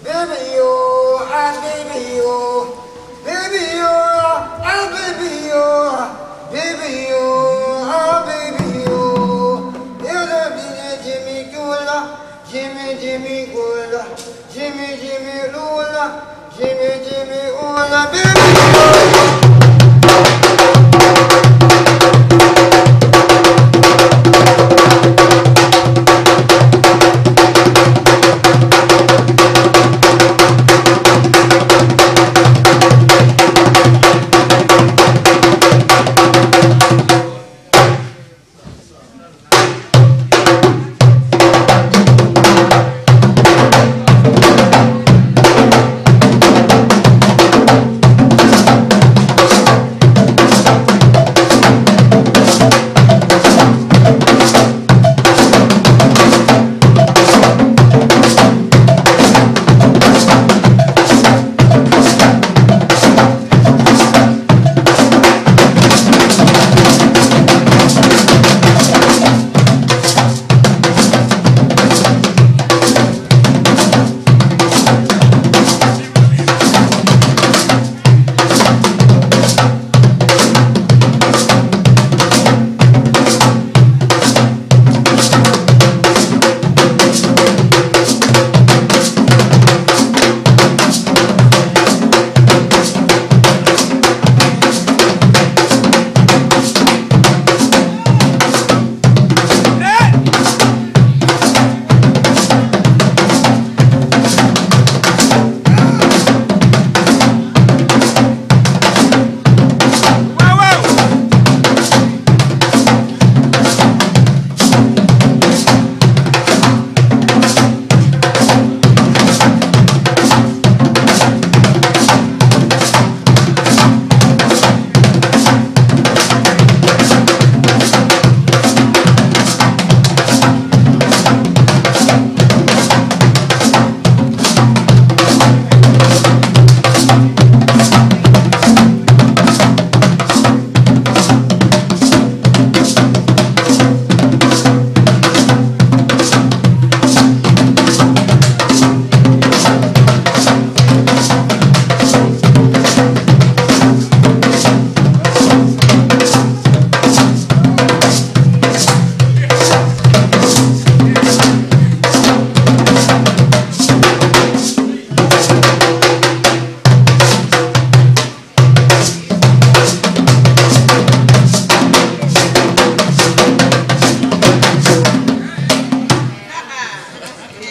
baby yo, ah baby yo, baby yo, ah baby yo, baby yo, ah baby yo. You love me, Jimmy Gula, Jimmy Jimmy Gula, Jimmy Jimmy Lula, Jimmy Jimmy Ula, baby.